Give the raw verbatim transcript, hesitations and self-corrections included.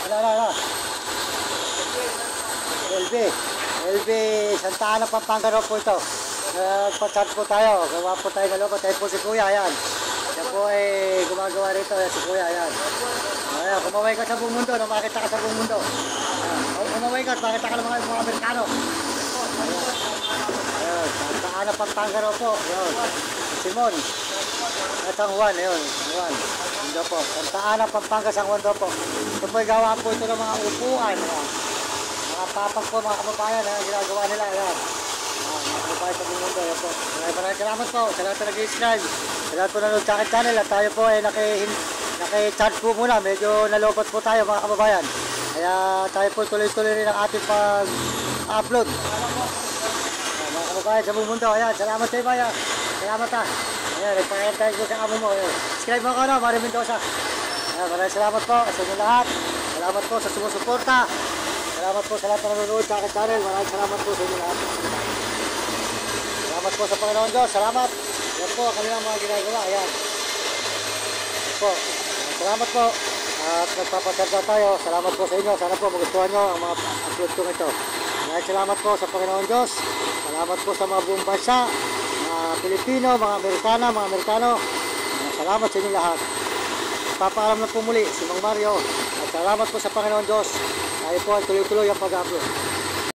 Ano, ano, ano? L B. L B, Santa Ana, Pampanga po ito. Nagpa-chat po tayo. Gawa po tayo na loob. Tayo po si Kuya, ayan. Yan po ay gumagawa rito. Ayan, si Kuya, ayan. Ayan, kumaway ka sa buong mundo. No? Makita ka sa buong mundo. Ayan. Kumaway ka, makita ka ng mga, mga Amerikano. Ayan, Santa Ana, Pampanga po. Ayan. Simon. At ang Juan, ayun. Juan. Ito po. Santa Ana, Pampanga, San Juan po. Ito po ay gawa po ito ng mga upuan. Ayan. Mga papag po, mga kababayan, ang ginagawa nila. Ayan. Ah, mga kababayan sa buong mundo. Ayan po. Maraming maraming salamat po. Sa lahat na nag-i-subscribe. Sa lahat po nanood sa akin channel. At tayo po ay naki-charge po muna. Medyo nalopot po tayo mga kababayan. Kaya tayo po tuloy-tuloy rin ang ating pag-upload. Ayan, mga kababayan sa buong mundo. Ayan. Salamat sa iba. Ayan. Salamat ha. Ayan. Nagpakain tayo ko sa amo mo. Ayan. Subscribe mo ko na. Maraming Mendoza. Ayan. Maraming salamat po sa inyo lahat. Salamat po sa sumusuporta. Salamat po sa lahat na nanonood sa aking channel. Maraming salamat po sa inyo lahat. Salamat po sa Panginoon Diyos. Salamat. Yan po ang kanilang mga ginagawa. Ayan. Yan po. Salamat po. At nagpapasarga tayo. Salamat po sa inyo. Sana po magustuhan nyo ang mga upload ko ito. Maraming salamat po sa Panginoon Diyos. Salamat po sa mga buong bansa. Mga Pilipino, mga Amerikana, mga Amerikano. Salamat sa inyo lahat. Papaalam na po muli si Mang Mario. At salamat po sa Panginoon Diyos. Tayo po ay tuloy-tuloy ang pag-upload.